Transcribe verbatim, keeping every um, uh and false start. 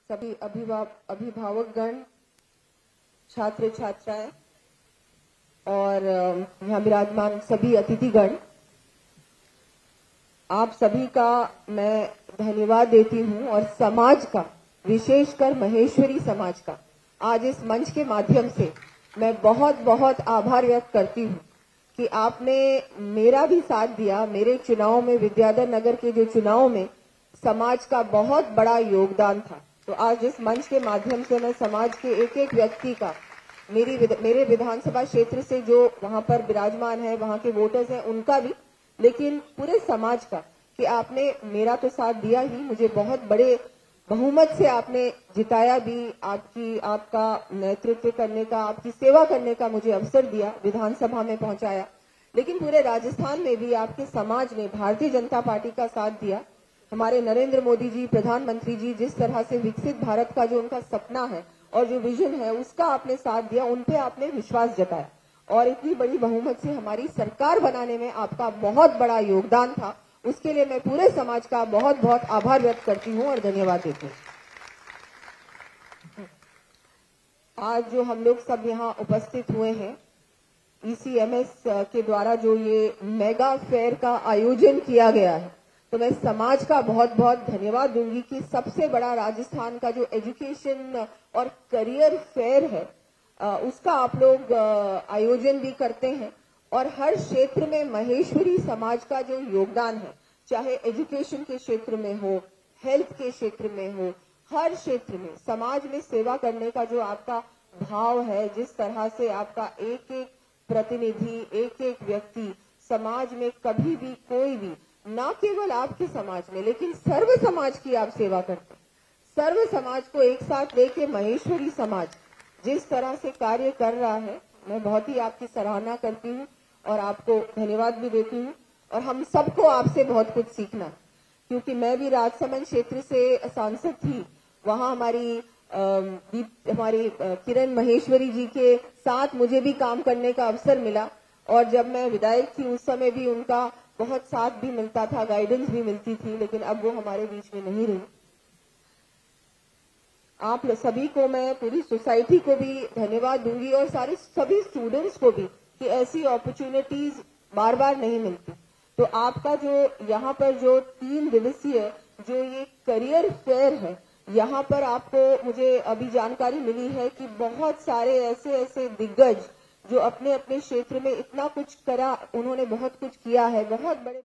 सभी अभिभाव अभिभावकगण, छात्र छात्राएं और यहाँ विराजमान सभी अतिथिगण, आप सभी का मैं धन्यवाद देती हूँ और समाज का, विशेषकर महेश्वरी समाज का आज इस मंच के माध्यम से मैं बहुत बहुत आभार व्यक्त करती हूँ कि आपने मेरा भी साथ दिया। मेरे चुनाव में, विद्याधर नगर के जो चुनाव में समाज का बहुत बड़ा योगदान था। तो आज इस मंच के माध्यम से मैं समाज के एक एक व्यक्ति का, मेरी मेरे विधानसभा क्षेत्र से जो वहां पर विराजमान है, वहां के वोटर्स हैं, उनका भी, लेकिन पूरे समाज का, कि आपने मेरा तो साथ दिया ही, मुझे बहुत बड़े बहुमत से आपने जिताया भी, आपकी आपका नेतृत्व करने का, आपकी सेवा करने का मुझे अवसर दिया, विधानसभा में पहुंचाया। लेकिन पूरे राजस्थान में भी आपके समाज ने भारतीय जनता पार्टी का साथ दिया। हमारे नरेंद्र मोदी जी, प्रधानमंत्री जी, जिस तरह से विकसित भारत का जो उनका सपना है और जो विजन है, उसका आपने साथ दिया, उन पे आपने विश्वास जताया और इतनी बड़ी बहुमत से हमारी सरकार बनाने में आपका बहुत बड़ा योगदान था। उसके लिए मैं पूरे समाज का बहुत बहुत आभार व्यक्त करती हूँ और धन्यवाद देती हूँ। आज जो हम लोग सब यहाँ उपस्थित हुए हैं, ईसीएमएस के द्वारा जो ये मेगा फेयर का आयोजन किया गया है, तो मैं समाज का बहुत बहुत धन्यवाद दूंगी कि सबसे बड़ा राजस्थान का जो एजुकेशन और करियर फेयर है, उसका आप लोग आयोजन भी करते हैं और हर क्षेत्र में महेश्वरी समाज का जो योगदान है, चाहे एजुकेशन के क्षेत्र में हो, हेल्थ के क्षेत्र में हो, हर क्षेत्र में समाज में सेवा करने का जो आपका भाव है, जिस तरह से आपका एक एक प्रतिनिधि, एक एक व्यक्ति समाज में कभी भी कोई भी, ना केवल आपके समाज में लेकिन सर्व समाज की आप सेवा करते हैं। सर्व समाज को एक साथ लेके महेश्वरी समाज जिस तरह से कार्य कर रहा है, मैं बहुत ही आपकी सराहना करती हूँ और आपको धन्यवाद भी देती हूँ। और हम सबको आपसे बहुत कुछ सीखना, क्योंकि मैं भी राजसमंद क्षेत्र से सांसद थी। वहां हमारी आ, हमारी किरण महेश्वरी जी के साथ मुझे भी काम करने का अवसर मिला और जब मैं विधायक थी उस समय भी उनका बहुत साथ भी मिलता था, गाइडेंस भी मिलती थी, लेकिन अब वो हमारे बीच में नहीं रही। आप सभी को, मैं पूरी सोसाइटी को भी धन्यवाद दूंगी और सारे सभी स्टूडेंट्स को भी, कि ऐसी अपॉर्चुनिटीज बार बार नहीं मिलती। तो आपका जो यहाँ पर जो तीन दिवसीय जो ये करियर फेयर है, यहाँ पर आपको, मुझे अभी जानकारी मिली है कि बहुत सारे ऐसे ऐसे दिग्गज जो अपने अपने क्षेत्र में इतना कुछ करा, उन्होंने बहुत कुछ किया है, बहुत बड़े